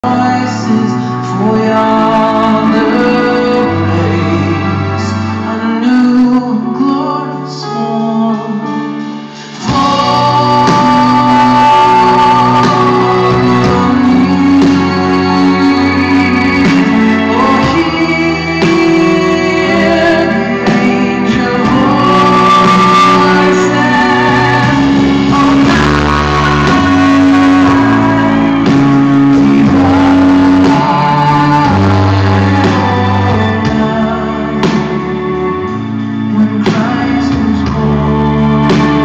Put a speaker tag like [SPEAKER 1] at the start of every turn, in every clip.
[SPEAKER 1] voices for yonder place, a new glorious morn. Fall on me, oh hear the angel voices, oh when Christ was born.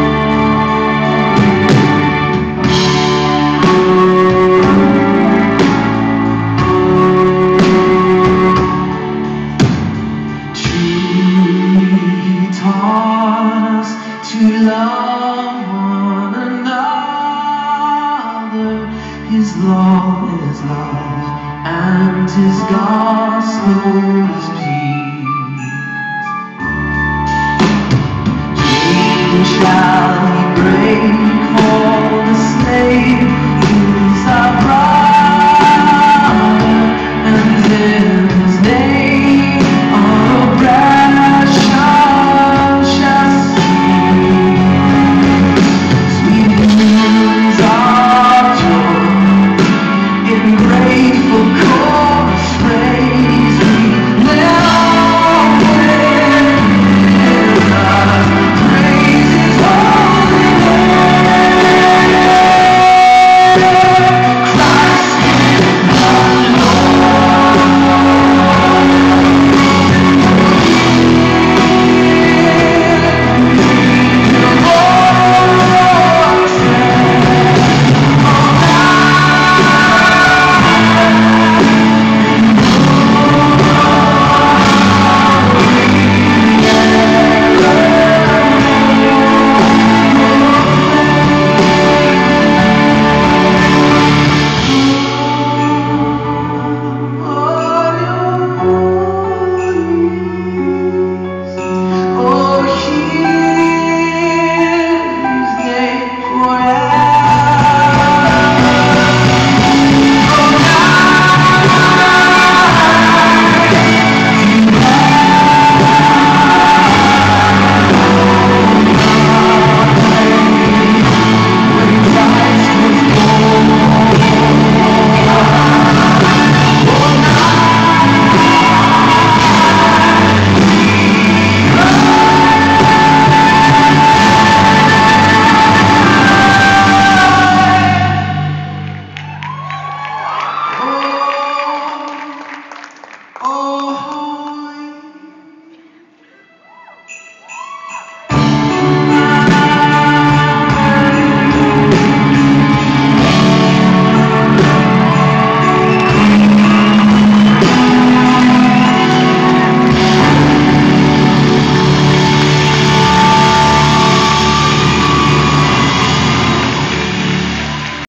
[SPEAKER 1] Truly He taught us to love one another. His law is love, and His gospel is peace. He shall